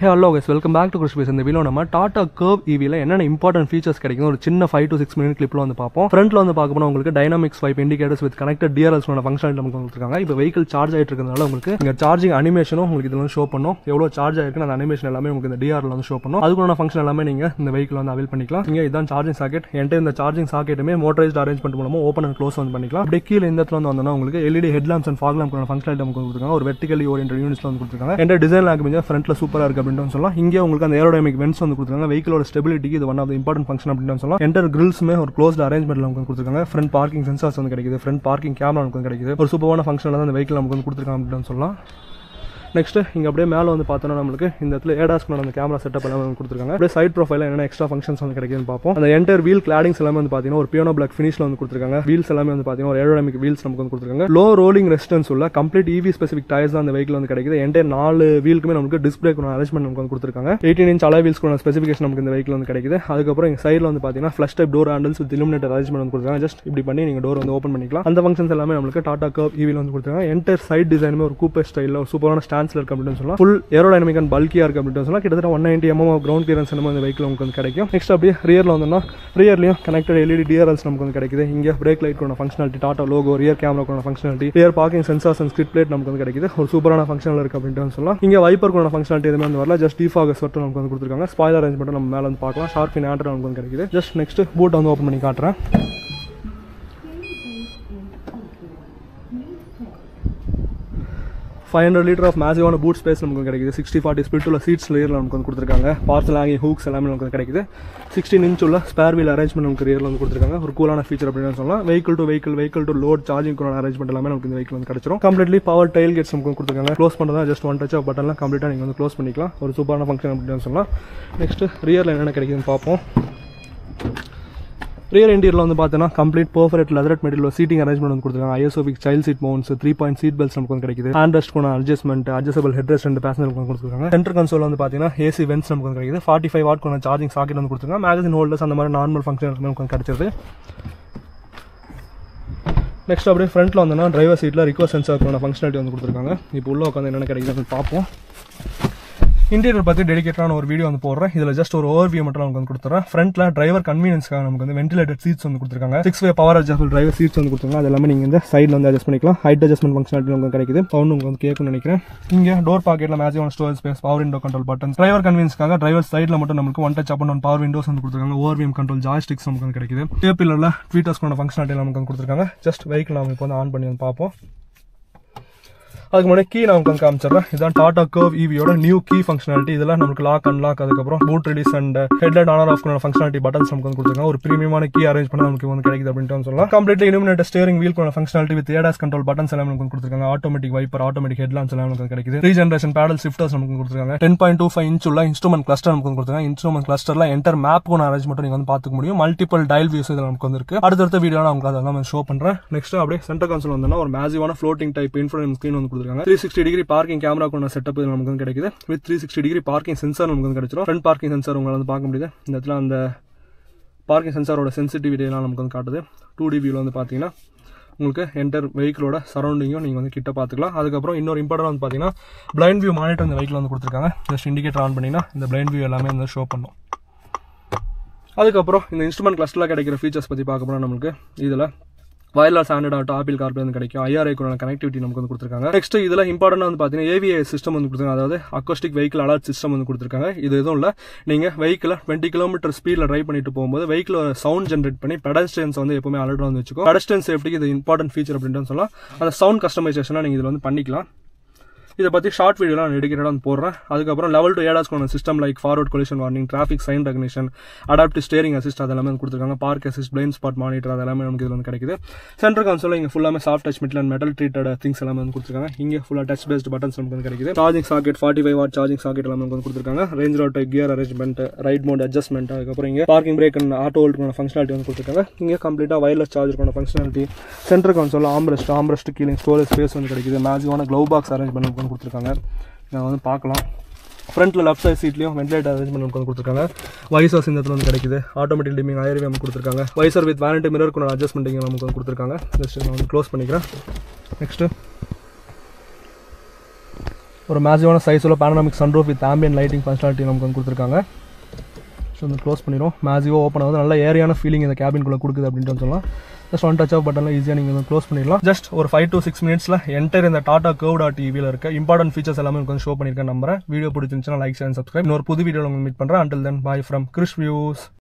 Hey hello guys, welcome back to Krish Base. இந்த வீடியோல நம்ம டாடா கர்வ் EVல என்னென்ன இம்பார்ட்டன்ட் ஃபீச்சர்ஸ் கிடைக்கும் ஒரு சின்ன 5 to 6 மினிட் கிளிப்ல வந்து பாப்போம். ஃப்ரண்ட்ல வந்து பார்க்க போனா உங்களுக்கு dynamic swipe indicators with connected DRLs ஓட ஃபங்க்ஷனாலிட்டி நமக்கு கொடுத்திருக்காங்க. இப்போ வெஹிக்கிள் சார்ஜ் ஆயிட்டு இருக்கறதுனால உங்களுக்கு இங்க சார்ஜிங் அனிமேஷனும் உங்களுக்கு இதெல்லாம் ஷோ பண்ணும். எவ்வளவு சார்ஜ் ஆயிருக்கு அந்த அனிமேஷன் எல்லாமே உங்களுக்கு இந்த DRL வந்து ஷோ பண்ணும். அதுக்குள்ள ஃபங்க்ஷன் எல்லாமே நீங்க இந்த வெஹிக்கிள் வந்து அவைல் பண்ணிக்கலாம். இங்க இதான் சார்ஜிங் சாக்கெட். என்கிட்ட இந்த சார்ஜிங் சாக்கெட்டுமே மோட்டரைஸ்ட் அரேஞ்ச்மென்ட் மூலமா ஓபன் அண்ட் க்ளோஸ் வந்து பண்ணிக்கலாம். அப்படியே கீழ இந்த இடத்துல வந்து வந்தா உங்களுக்கு LED headlamps and fog lamps functionality நமக்கு கொடுத்திருக்காங்க. ஒரு வெர்டிகலி ஓரியன்டட் யூனிட்ஸ்ல வந்து கொடுத்திருக்காங்க. இந்த டிசைன் லாங்குவேஜ் ஃப்ரண்ட்ல சூப்பரா இருக்கு அப்படினு சொல்லலாம். இங்க உங்களுக்கு அந்த ஏரோடைனமிக் வென்ட்ஸ் வந்து கொடுத்திருக்காங்க. வெஹிக்கிளோட ஸ்டெபிலிட்டிக்கு இது one of the important function அப்படினு சொல்லலாம். என்டர் கிரில்ஸ்மே ஒரு க்ளோஸ்ட் அரேஞ்ச்மென்ட்ல நமக்கு கொடுத்திருக்காங்க. ஃப்ரண்ட் பார்க்கிங் சென்சார்ஸ் வந்து கிடைக்குது. ஃப்ரண்ட் பார்க்கிங் கேமரா நமக்கு கிடைக்குது. ஒரு சூப்பரான ஃபங்க்ஷன்ல தான் இந்த வெஹிக்கிள் நமக்கு வந்து கொடுத்திருக்காங்க அப்படினு சொல்லலாம். நெக்ஸ்ட் இங்க அப்படியே மேல வந்து பார்த்தோம்னா நமக்கு இந்த இடத்துல ஏடாஸ்க்கு அந்த கேமரா செட்டப் எல்லாம் கொடுத்திருக்காங்க. அப்படியே சைட் ப்ரொஃபைல்ல என்ன எக்ஸ்ட்ரா ஃபங்க்ஷன்ஸ் வந்து கிடைக்குதுன்னு பார்ப்போம். அந்த என்டையர் வீல் கிளாடிங்ஸ் எல்லாமே வந்து பாத்தீங்கன்னா ஒரு பியானோ பிளாக் ஃபினிஷ்ல வந்து கொடுத்திருக்காங்க. வீல்ஸ் எல்லாமே வந்து பாத்தீங்கன்னா ஒரு ஏரோடைனமிக் வீல்ஸ் நமக்கு வந்து கொடுத்திருக்காங்க. லோ ரோலிங் ரெசிஸ்டன்ஸ் உள்ள கம்ப்ளீட் EV ஸ்பெசிபிக் டயர்ஸ் தான் அந்த வெஹிக்கிள் வந்து கிடைக்குது. என்டையர் 4 வீலுக்குமே நமக்கு டிஸ்க் பிரேக் அரேஞ்ச்மென்ட் நமக்கு வந்து கொடுத்திருக்காங்க. 18 inch அலாய் வீல்ஸ் கூட ஸ்பெசிஃபிகேஷன் நமக்கு இந்த வெஹிக்கிள் வந்து கிடைக்குது. அதுக்கப்புறம் இங்க சைடுல வந்து பாத்தீங்கன்னா flush type door handles with illuminated arrangement வந்து கொடுத்திருக்காங்க. ஜஸ்ட் இப்படி பண்ணி நீங்க டோர் வந்து ஓபன் பண்ணிக்கலாம். அந்த ஃபங்க்ஷன்ஸ் எல்லாமே நமக்கு டாடா கர்வ் EVல வந்து கொடுத்திருக்காங்க. என்டையர் சைடு டிசைனுமே ஒரு கூப்பே ஸ்டைல்ல ஒரு சூப்பரான ஸ்டான்ஸ்ல இருக்கு அப்படின்னு சொல்லலாம். ஃபுல் ஏரோடைனமிக் அண்ட் பல்கியா இருக்கு அப்படின்னு சொல்லலாம். கிட்டத்தட்ட 190 mm கிரவுண்ட் கிளியரன்ஸ் நம்ம இந்த வெஹிக்கிள் நமக்கு வந்து கிடைக்கும். நெக்ஸ்ட் அப்படியே ரியர்ல வந்தோம்னா ரியர்லயும் கனெக்டட் LED DRLs நமக்கு வந்து கிடைக்குது. இங்க பிரேக் லைட் கூட functionality, Tata logo, rear camera கூட functionality, rear parking sensors and skid plate நமக்கு வந்து கிடைக்குது. ஒரு சூப்பரான ஃபங்க்ஷனல் இருக்கு அப்படின்னு சொல்லலாம். இங்க வைப்பர் கூட ஃபங்க்ஷனாலிட்டி எதுவுமே வந்து வரல. ஜஸ்ட் டிஃபாகஸ் மட்டும் நமக்கு வந்து கொடுத்திருக்காங்க. ஸ்பாயிலர் அரேஞ்ச்மென்ட் நம்ம மேல வந்து பார்க்கலாம். ஷார்ப் ஃபின் ஆண்டர் நமக்கு வந்து கிடைக்குது. ஜஸ்ட் நெக்ஸ்ட் பூட் வந்து ஓபன் பண்ணி காட்டுறேன். 500 liter ஆஃப் மேசிவான பூட் ஸ்பேஸ் நமக்கு கிடைக்குது. 60-40 ஸ்பிளிட் உள்ள சீட்ஸ் லேயர்ல நமக்கு வந்து கொடுத்திருக்காங்க. பார்சல் ஹேங்கிங் ஹூக்ஸ் எல்லாமே நமக்கு கிடைக்குது. 16 inch உள்ள ஸ்பேர் வீல் அரேஞ்ச்மெண்ட் நமக்கு ரியர்ல வந்து கொடுத்திருக்காங்க. ஒரு கூலான ஃபீச்சர் அப்படின்னு சொல்லலாம். வெஹிக்கிள் டு லோட் சார்ஜிங் கூட அரேஞ்ச்மெண்ட் எல்லாமே நமக்கு இந்த வெஹிக்கிள் வந்து கிடைச்சிரும். கம்ப்ளீட்லி பவர் டெயில் கேட்ஸ் நமக்கு கொடுத்திருக்காங்க. க்ளோஸ் பண்றதா ஜஸ்ட் ஒன் டச் ஆஃப் பட்டன்ல கம்ப்ளீட்டா நீங்க வந்து க்ளோஸ் பண்ணிக்கலாம். ஒரு சூப்பரான ஃபங்க்ஷன் அப்படின்னு சொல்லலாம். நெக்ஸ்ட் ரியர்ல என்னென்ன கிடைக்குதுன்னு பார்ப்போம். ரியர் இன்டீரியர்ல வந்து பார்த்தீங்கன்னா complete perfect leather material seating arrangement வந்து கொடுத்திருக்காங்க. ISOFIX child seat mounts, 3-point seat belts நமக்கு வந்து கிடைக்குது. ஹேண்ட் ரெஸ்ட் கூட அட்ஜஸ்டபிள் ஹெட் ரெஸ்ட் 2 பேசஞ்சருக்கு கொடுத்திருக்காங்க. சென்டர் கன்சோல் வந்து பார்த்தீங்கன்னா AC வென்ட்ஸ் நமக்கு வந்து கிடைக்குது. 45 watt கூட சார்ஜிங் சாக்கெட் வந்து கொடுத்திருக்காங்க. மேகசின் ஹோல்டர்ஸ் அந்த மாதிரி நார்மல் ஃபங்க்ஷன் நமக்கு வந்து கிடைச்சிருது. நெக்ஸ்ட் அப்படியே ஃப்ரண்ட்ல வந்தோம்னா டிரைவர் சீட்ல ரிக்வஸ்ட் சென்சார் ஃபங்க்ஷனாலிட்டி வந்து கொடுத்திருக்காங்க. இப்போ உள்ள உட்காந்து என்னென்ன கிடைக்குதுன்னு பார்ப்போம். இன்டீரியர் பத்தி டெடிகேட்டான ஒரு வீடியோ வந்து போடுறேன். இதுல ஜஸ்ட் ஒரு ஓவர்வியூ மட்டும் நமக்கு வந்து கொடுத்துறேன். ஃப்ரண்ட்ல டிரைவர் கன்வீனியன்ஸ்க்காக நமக்கு வந்து வென்டிலேட்டட் சீட்ஸ் வந்து கொடுத்திருக்காங்க. 6-way power adjustable driver seeds வந்து கொடுத்திருக்காங்க. அது எல்லாமே நீங்க இந்த சைடுல வந்து அட்ஜஸ்ட் பண்ணிக்கலாம். ஹைட் அட்ஜஸ்ட்மென்ட் ஃபங்க்ஷனாலிட்டி நமக்கு கிடைக்குது. சவுண்ட் உங்களுக்கு வந்து கேட்கும்னு நினைக்கிறேன். இங்க டோர் பாக்கெட்ல மேஜிவான storage space, power window control buttons, driver கன்வீனியன்ஸ்க்காக டிரைவர் சைடுல மட்டும் நமக்கு one touch up and power windows வந்து கொடுத்திருக்காங்க. ஓவர்வியூ கண்ட்ரோல் ஜாய்ஸ்டிக்ஸ் நமக்கு வந்து கிடைக்குது. டேப் பில்லர்ல ட்வீட்டர்ஸ் கொண்ட ஃபங்க்ஷனாலிட்டி நமக்கு வந்து கொடுத்திருக்காங்க. ஜஸ்ட் வெஹிக்கிள் நாம இப்போ வந்து ஆன் பண்ணி வந்து பார்ப்போம். அதுக்கு முன்னாடி கீ நான் உங்களுக்கு காமிச்சிடுறேன். இதான் டாடா கர்வ் EVயோட நியூ கீ ஃபங்க்ஷனாலிட்டி. இதெல்லாம் நமக்கு லாக் அன்லாக், அதுக்கப்புறம் boot release and headlight on off functionality buttons நமக்கு வந்து கொடுத்திருக்காங்க. ஒரு பிரீமியமான கீ அரேஞ்ச் பண்ண நமக்கு வந்து கிடைக்குது அப்படின்னு சொல்லலாம். Completely illuminated steering wheel functionality with ADAS control buttons எல்லாம் நமக்கு கொடுத்திருக்காங்க. ஆட்டோமேட்டிக் வைப்பர், ஆட்டோமேட்டிக் ஹெட்லாம்ப்ஸ் எல்லாம் நமக்கு கிடைக்குது. ரீஜெனரேஷன் பேடல் ஷிஃப்டர்ஸ் நமக்கு கொடுத்திருக்காங்க. 10.25 inch உள்ள இன்ஸ்ட்ருமென்ட் கிளஸ்டர் நமக்கு கொடுத்திருக்காங்க. இன்ஸ்ட்ருமென்ட் கிளஸ்டர்ல என்டர் மேப் கூட அரேஞ்ச் மட்டும் நீங்க வந்து பாத்துக்க முடியும். மல்டிபிள் டயல் வியூஸ் இதுல நமக்கு வந்து இருக்கு. அடுத்த வீடியோல நான் உங்களுக்கு அதெல்லாம் ஷோ பண்றேன். நெக்ஸ்ட் அப்படியே சென்டர் கன்சோல் வந்தா ஒரு மேசிவான ஃப்ளோட்டிங் டைப் இன்ஃபோடைன்மென்ட் ஸ்கிரீன் வந்து கொடுத்திருக்காங்க. 360 degree பார்க்கிங் கேமரா கொண்ட செட்டப் இது நமக்கு வந்து கிடைக்குது. வித் 360 degree பார்க்கிங் சென்சார் நமக்கு வந்து கிடைச்சிரும். ஃப்ரண்ட் பார்க்கிங் சென்சார் உங்களால வந்து பார்க்க முடியுது. இந்த இடத்துல அந்த பார்க்கிங் சென்சாரோட சென்சிட்டிவிட்டி எல்லாம் நமக்கு வந்து காட்டுது. 2D வியூல வந்து பாத்தீங்கன்னா உங்களுக்கு என்டர் வெஹிக்கிளோட சரௌண்டிங்கும் நீங்க வந்து கிட்ட பாத்துக்கலாம். அதுக்கப்புறம் இன்னொரு இம்பார்ட்டன்ட் வந்து பாத்தீங்கன்னா பிளைண்ட் வியூ மானிட்டர் இந்த வெஹிக்கிள் வந்து கொடுத்திருக்காங்க. ஜஸ்ட் இண்டிகேட்டர் ஆன் பண்ணீங்கன்னா இந்த பிளைண்ட் வியூ எல்லாமே வந்து ஷோ பண்ணும். அதுக்கப்புறம் இந்த இன்ஸ்ட்ருமென்ட் கிளஸ்டர்ல கிடைக்கிற ஃபீச்சர்ஸ் பத்தி பார்க்க போனா நமக்கு இதுல wireless Android Auto, Apple CarPlay வந்து கிடைக்கும். IRA கூட கனெக்டிவிட்டி நமக்கு வந்து கொடுத்திருக்காங்க. நெக்ஸ்ட் இதுல இம்பார்ட்டன்ட் வந்து பாத்தீங்கன்னா AVAS சிஸ்டம் வந்து கொடுத்திருக்காங்க. அதாவது அக்கோஸ்டிக் வெஹிக்கிள் அலர்ட் சிஸ்டம் வந்து கொடுத்திருக்காங்க. இது எதுவும் இல்ல, நீங்க வெஹிக்கிள 20 km ஸ்பீட்ல டிரைவ் பண்ணிட்டு போகும்போது வெஹிக்கிள் சவுண்ட் ஜென்ரேட் பண்ணி பெடஸ்ட்ரியன்ஸ் வந்து எப்பவுமே அலர்ட் வந்து வச்சுக்கோ. பெடஸ்ட்ரியன் சேஃப்டிக்கு இது இம்பார்ட்டன்ட் ஃபீச்சர் அப்படின்னு சொல்லலாம். அந்த சவுண்ட் கஸ்டமைசேஷனா நீங்க இதுல வந்து பண்ணிக்கலாம். இதை பத்தி ஷார்ட் வீடியோ நான் டெடிகேட்டடா போடுறேன். அதுக்கப்புறம் லெவல் 2 ADAS கொண்ட system like forward collision warning, traffic sign recognition, adaptive steering assist அதெல்லாமே கொடுத்திருக்காங்க. Park assist, blind spot monitor அதெல்லாமே நமக்கு இதுல வந்து கிடைக்குது. சென்டர் கன்சோல் இங்க ஃபுல்லாமே soft touch metal treated things எல்லாமே வந்து கொடுத்திருக்காங்க. இங்க ஃபுல்லா டச் பேஸ்ட் பட்டன்ஸ் நமக்கு வந்து கிடைக்குது. Charging socket 45 watt charging socket எல்லாமே வந்து கொடுத்திருக்காங்க. Range rotor, gear arrangement, ride mode adjustment, அதுக்கப்புறம் இங்க parking brake and auto hold கொண்ட ஃபங்க்ஷனாலிட்டி வந்து கொடுத்திருக்காங்க. இங்க கம்ப்ளீட்டா வயர்லெஸ் சார்ஜர் கொண்ட functionality. Centre console armrest cooling storage space வந்து கிடைக்குது. மேஜிவான க்ளவ் பாக்ஸ் அரேஞ்ச்மெண்ட் வந்து கொடுத்திருக்காங்க. நான் வந்து பார்க்கலாம். ஃப்ரண்ட்ல லெஃப்ட் சைட் சீட்லயும் வென்டிலேட்டர் அரேஞ்ச்மெண்ட் வந்து கொடுத்திருக்காங்க. வைசர்ஸ் இந்த இடத்துல வந்து கிடைக்குது. ஆட்டோமேட்டிக் டிமிங் IRA நமக்கு கொடுத்திருக்காங்க. வைசர் வித் வாரண்டி மிரர் கூட அட்ஜஸ்ட்மெண்ட் இங்க நமக்கு வந்து கொடுத்திருக்காங்க. ஜஸ்ட் நான் வந்து க்ளோஸ் பண்ணிக்கிறேன். நெக்ஸ்ட் ஒரு மேசிவான சைஸில் panoramic sunroof with ambient lighting functionality நமக்கு வந்து கொடுத்துருக்காங்க. ஸோ வந்து க்ளோஸ் பண்ணிடும். மேசிவாக ஓப்பன் ஆகுது. நல்ல ஏரியான ஃபீலிங் இந்த கேபின்குள்ளே கொடுக்குது அப்படின்ட்டு சொல்லலாம். ஜஸ்ட் ஒன் டச் ஆஃப் பட்டனில் ஈஸியாக நீங்கள் வந்து க்ளோஸ் பண்ணிடலாம். ஜஸ்ட் ஒரு 5 to 6 மினிட்ஸில் என்டையர் இந்த டாடா கர்வ்.EVல இருக்க இம்பார்ட்டன்ட் ஃபீச்சர்ஸ் எல்லாமே உங்களுக்கு வந்து ஷோ பண்ணியிருக்கேன் நம்புறேன். வீடியோ பிடிச்சிருந்துச்சுன்னா லைக், ஷேர், சப்ஸ்கிரைப். இன்னொரு புது வீடியோவில் உங்களுக்கு மீட் பண்ணுறேன். Until then, bye from Krish Views.